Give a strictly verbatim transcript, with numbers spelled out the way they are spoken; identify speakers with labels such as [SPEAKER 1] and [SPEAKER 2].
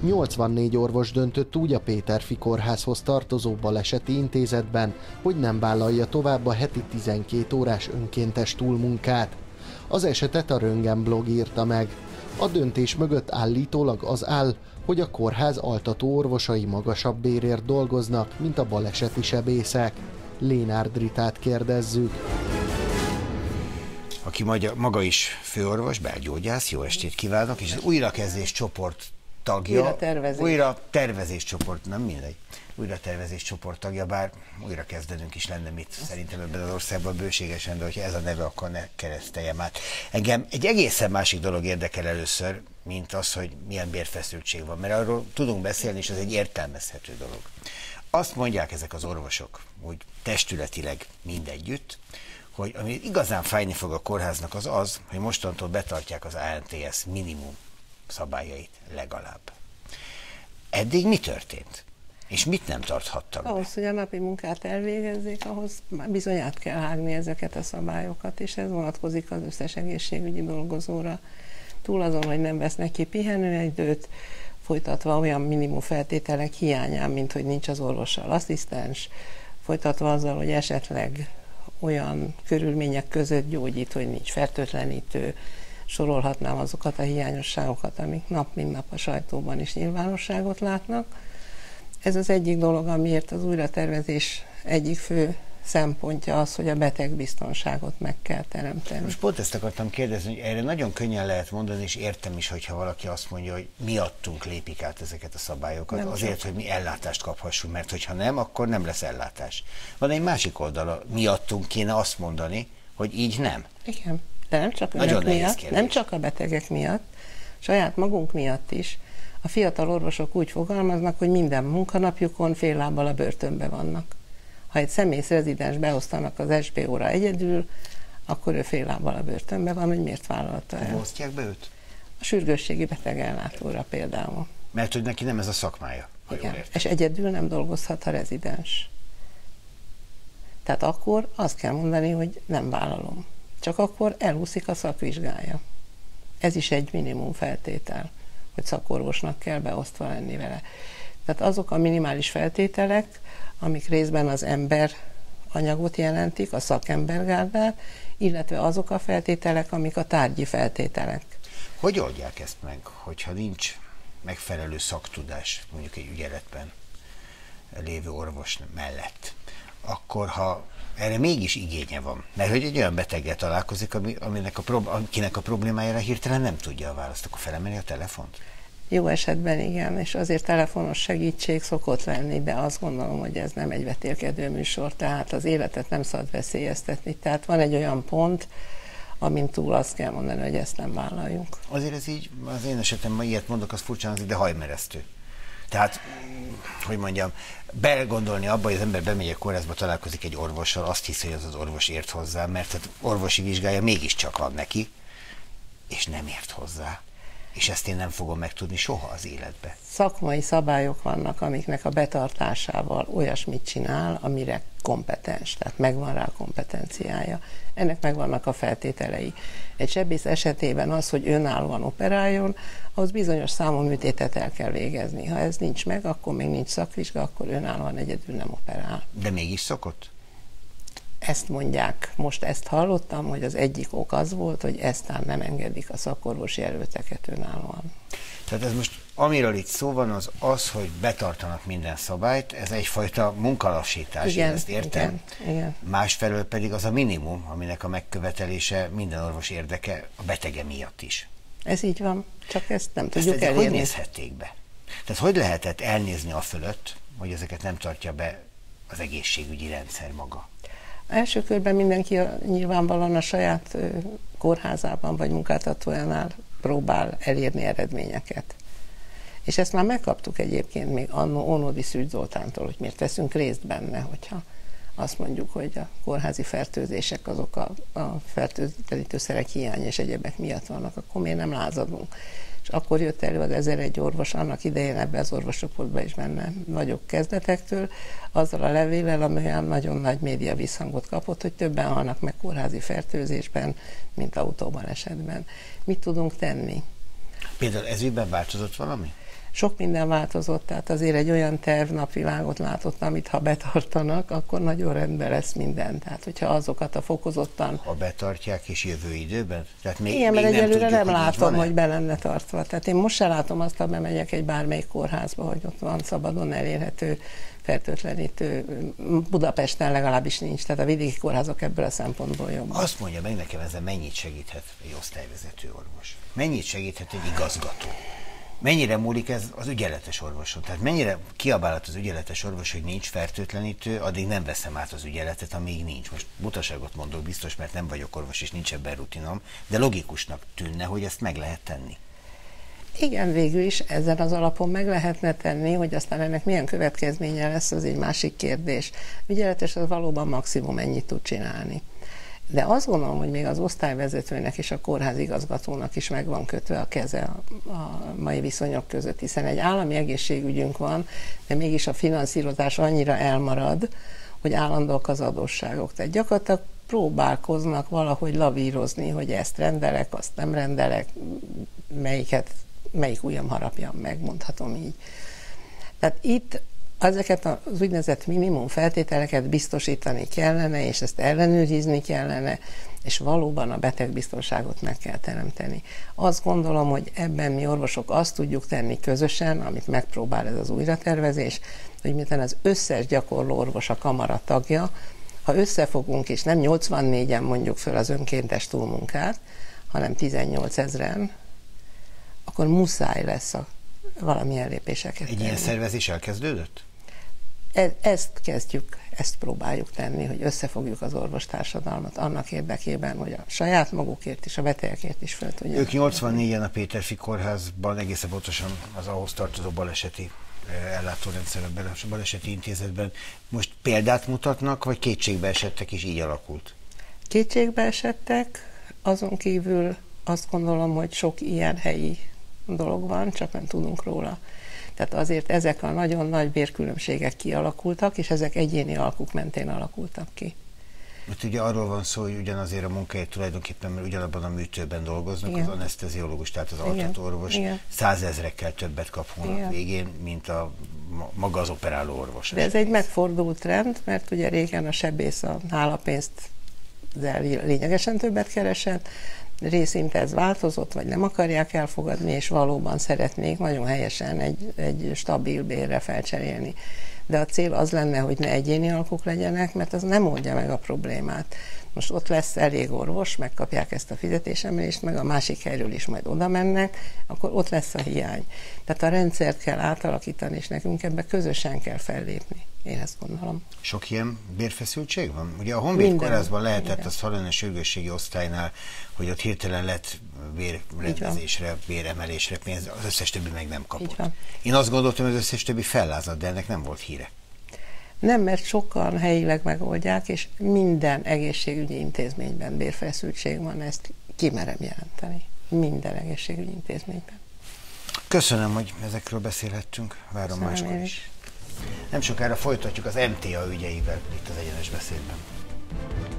[SPEAKER 1] nyolcvannégy orvos döntött úgy a Péterfi Kórházhoz tartozó baleseti intézetben, hogy nem vállalja tovább a heti tizenkét órás önkéntes túlmunkát. Az esetet a Röntgen blog írta meg. A döntés mögött állítólag az áll, hogy a kórház altató orvosai magasabb bérért dolgoznak, mint a baleseti sebészek. Lénárd Ritát kérdezzük.
[SPEAKER 2] Aki maga is főorvos, belgyógyász, jó estét kívánok, és az újrakezdés csoport tagja.
[SPEAKER 3] Újra tervezés.
[SPEAKER 2] Újra tervezés csoport, nem mindegy. Újra tervezés csoport tagja, bár újra kezdenünk is lenne mit szerintem ebben az országban bőségesen, de hogyha ez a neve, akkor ne kereszteljem át. Engem egy egészen másik dolog érdekel először, mint az, hogy milyen bérfeszültség van, mert arról tudunk beszélni, és ez egy értelmezhető dolog. Azt mondják ezek az orvosok, úgy testületileg mindegyütt, hogy ami igazán fájni fog a kórháznak az az, hogy mostantól betartják az á en té es minimum szabályait legalább. Eddig mi történt? És mit nem tarthattak
[SPEAKER 3] Ahhoz,
[SPEAKER 2] be?
[SPEAKER 3] hogy a napi munkát elvégezzék, ahhoz bizony át kell hágni ezeket a szabályokat, és ez vonatkozik az összes egészségügyi dolgozóra. Túl azon, hogy nem vesznek ki pihenőidőt, folytatva olyan minimum feltételek hiányán, mint hogy nincs az orvossal asszisztens, folytatva azzal, hogy esetleg olyan körülmények között gyógyít, hogy nincs fertőtlenítő, sorolhatnám azokat a hiányosságokat, amik nap mint nap a sajtóban is nyilvánosságot látnak. Ez az egyik dolog, amiért az újratervezés egyik fő szempontja az, hogy a betegbiztonságot meg kell teremteni.
[SPEAKER 2] Most pont ezt akartam kérdezni, hogy erre nagyon könnyen lehet mondani, és értem is, hogyha valaki azt mondja, hogy miattunk lépik át ezeket a szabályokat, nem azért, csak. hogy mi ellátást kaphassunk, mert hogyha nem, akkor nem lesz ellátás. Van egy másik oldala, miattunk kéne azt mondani, hogy így nem.
[SPEAKER 3] Igen, de nem csak önök miatt, nem csak a betegek miatt, saját magunk miatt is. A fiatal orvosok úgy fogalmaznak, hogy minden munkanapjukon fél lábbal a börtönbe vannak. Ha egy személyes rezidens beosztanak az es bé ó-ra egyedül, akkor ő fél lábbal a börtönbe van, hogy miért vállalta el.
[SPEAKER 2] Osztják be őt?
[SPEAKER 3] A sürgősségi betegellátóra például.
[SPEAKER 2] Mert hogy neki nem ez a szakmája, ha
[SPEAKER 3] igen,
[SPEAKER 2] jól értem.
[SPEAKER 3] És egyedül nem dolgozhat a rezidens. Tehát akkor azt kell mondani, hogy nem vállalom. Csak akkor elúszik a szakvizsgája. Ez is egy minimum feltétel, hogy szakorvosnak kell beosztva lenni vele. Tehát azok a minimális feltételek, amik részben az ember anyagot jelentik, a szakembergárdát, illetve azok a feltételek, amik a tárgyi feltételek.
[SPEAKER 2] Hogy oldják ezt meg, hogyha nincs megfelelő szaktudás, mondjuk egy ügyeletben lévő orvos mellett? Akkor, ha erre mégis igénye van, mert hogy egy olyan beteggel találkozik, ami, aminek a, akinek a problémájára hirtelen nem tudja a választ, akkor felemeli a telefont?
[SPEAKER 3] Jó esetben igen, és azért telefonos segítség szokott lenni, de azt gondolom, hogy ez nem egy vetélkedő műsor, tehát az életet nem szabad veszélyeztetni. Tehát van egy olyan pont, amin túl azt kell mondani, hogy ezt nem vállaljuk.
[SPEAKER 2] Azért ez így, az én esetemben ilyet mondok, az furcsán az de hajmeresztő. Tehát, hogy mondjam, belegondolni abba, hogy az ember bemegy a kórházba, találkozik egy orvossal, azt hiszi, hogy az az orvos ért hozzá, mert az orvosi vizsgája mégiscsak van neki, és nem ért hozzá. És ezt én nem fogom megtudni soha az életbe.
[SPEAKER 3] Szakmai szabályok vannak, amiknek a betartásával olyasmit csinál, amire kompetens, tehát megvan rá a kompetenciája. Ennek megvannak a feltételei. Egy sebész esetében az, hogy önállóan operáljon, ahhoz bizonyos számú műtétet el kell végezni. Ha ez nincs meg, akkor még nincs szakvizsga, akkor önállóan egyedül nem operál.
[SPEAKER 2] De mégis szokott?
[SPEAKER 3] Ezt mondják. Most ezt hallottam, hogy az egyik ok az volt, hogy eztán nem engedik a szakorvosi jelölteket önállóan.
[SPEAKER 2] Tehát ez most, amiről itt szó van, az az, hogy betartanak minden szabályt, ez egyfajta munkalassítás,
[SPEAKER 3] igen,
[SPEAKER 2] én ezt értem.
[SPEAKER 3] Igen, igen.
[SPEAKER 2] Másfelől pedig az a minimum, aminek a megkövetelése minden orvos érdeke a betege miatt is.
[SPEAKER 3] Ez így van, csak ezt nem
[SPEAKER 2] ezt
[SPEAKER 3] tudjuk elérni.
[SPEAKER 2] Hogy nézhették be? Tehát hogy lehetett elnézni a fölött, hogy ezeket nem tartja be az egészségügyi rendszer maga?
[SPEAKER 3] Első körben mindenki a, nyilvánvalóan a saját ö, kórházában vagy munkáltatójánál próbál elérni eredményeket. És ezt már megkaptuk egyébként még annó Ónodi Szűcs Zoltántól, hogy miért veszünk részt benne, hogyha azt mondjuk, hogy a kórházi fertőzések azok a, a fertőtlenítőszerek hiány és egyebek miatt vannak, akkor miért nem lázadunk. És akkor jött elő az ezer-egy orvos, annak idején ebbe az orvoscsoportban is benne vagyok kezdetektől, azzal a levéllel, ami olyan nagyon nagy média visszhangot kapott, hogy többen halnak meg kórházi fertőzésben, mint autóban esetben. Mit tudunk tenni?
[SPEAKER 2] Például ez ügyben változott valami?
[SPEAKER 3] Sok minden változott, tehát azért egy olyan terv napvilágot látott, amit ha betartanak, akkor nagyon rendben lesz minden. Tehát, hogyha azokat a fokozottan...
[SPEAKER 2] Ha betartják és jövő időben? Tehát még,
[SPEAKER 3] igen, mert
[SPEAKER 2] még
[SPEAKER 3] egyelőre nem,
[SPEAKER 2] nem,
[SPEAKER 3] nem
[SPEAKER 2] tudjuk,
[SPEAKER 3] látom, hogy be lenne tartva. Tehát én most se látom azt, ha bemegyek egy bármelyik kórházba, hogy ott van szabadon elérhető, fertőtlenítő. Budapesten legalábbis nincs, tehát a vidéki kórházak ebből a szempontból jobb.
[SPEAKER 2] Azt mondja meg nekem, ezzel mennyit segíthet egy osztályvezető orvos? Mennyit segíthet egy igazgató? Mennyire múlik ez az ügyeletes orvoson? Tehát mennyire kiabálhat az ügyeletes orvos, hogy nincs fertőtlenítő, addig nem veszem át az ügyeletet, amíg nincs. Most butaságot mondok biztos, mert nem vagyok orvos, és nincs ebben rutinom, de logikusnak tűnne, hogy ezt meg lehet tenni.
[SPEAKER 3] Igen, végül is ezen az alapon meg lehetne tenni, hogy aztán ennek milyen következménye lesz, az egy másik kérdés. Ügyeletes az valóban maximum ennyit tud csinálni. De azt gondolom, hogy még az osztályvezetőnek és a kórház igazgatónak is meg van kötve a keze a, a mai viszonyok között, hiszen egy állami egészségügyünk van, de mégis a finanszírozás annyira elmarad, hogy állandóak az adósságok. Tehát gyakorlatilag próbálkoznak valahogy lavírozni, hogy ezt rendelek, azt nem rendelek, melyiket, melyik ujjam harapjam meg, mondhatom így. Tehát itt ezeket az úgynevezett minimum feltételeket biztosítani kellene, és ezt ellenőrizni kellene, és valóban a betegbiztonságot meg kell teremteni. Azt gondolom, hogy ebben mi orvosok azt tudjuk tenni közösen, amit megpróbál ez az újratervezés, hogy miután az összes gyakorló orvos a kamara tagja, ha összefogunk, és nem nyolcvannégyen mondjuk föl az önkéntes túlmunkát, hanem tizennyolc ezren, akkor muszáj lesz a valamilyen lépéseket
[SPEAKER 2] Egy
[SPEAKER 3] tenni.
[SPEAKER 2] ilyen szervezés elkezdődött?
[SPEAKER 3] E- ezt kezdjük, ezt próbáljuk tenni, hogy összefogjuk az orvostársadalmat annak érdekében, hogy a saját magukért és a betegekért is fel tudják.
[SPEAKER 2] Ők nyolcvannégyen a Péterfi Kórházban, egészen pontosan az ahhoz tartozó baleseti ellátórendszerben, a baleseti intézetben most példát mutatnak, vagy kétségbe esettek, és így alakult?
[SPEAKER 3] Kétségbe esettek, azon kívül azt gondolom, hogy sok ilyen helyi dolog van, csak nem tudunk róla. Tehát azért ezek a nagyon nagy bérkülönbségek kialakultak, és ezek egyéni alkuk mentén alakultak ki.
[SPEAKER 2] Mert ugye arról van szó, hogy ugyanazért a munkáért tulajdonképpen, mert ugyanabban a műtőben dolgoznak, igen, az aneszteziológus, tehát az altatóorvos százezrekkel többet kap hónap végén, mint a maga az operáló orvos.
[SPEAKER 3] De ez egy megfordult trend, mert ugye régen a sebész a hálapénzt lényegesen többet keresett, részint ez változott, vagy nem akarják elfogadni, és valóban szeretnék nagyon helyesen egy, egy stabil bérre felcserélni. De a cél az lenne, hogy ne egyéni alkuk legyenek, mert az nem oldja meg a problémát. Most ott lesz elég orvos, megkapják ezt a fizetésemelést, meg a másik helyről is majd oda mennek, akkor ott lesz a hiány. Tehát a rendszert kell átalakítani, és nekünk ebbe közösen kell fellépni. Én ezt gondolom.
[SPEAKER 2] Sok ilyen bérfeszültség van? Ugye a Honvéd Kórházban lehetett azt hallani a sürgősségi osztálynál, hogy ott hirtelen lett bérrendezésre, béremelésre pénz, az összes többi meg nem kapott. Én azt gondoltam, hogy az összes többi fellázadt, de ennek nem volt híre.
[SPEAKER 3] Nem, mert sokan helyileg megoldják, és minden egészségügyi intézményben bérfeszültség van, ezt kimerem jelenteni. Minden egészségügyi intézményben.
[SPEAKER 2] Köszönöm, hogy ezekről beszélhettünk. Várom máskor is. Nem sokára folytatjuk az em té á ügyeivel itt az Egyenes Beszédben.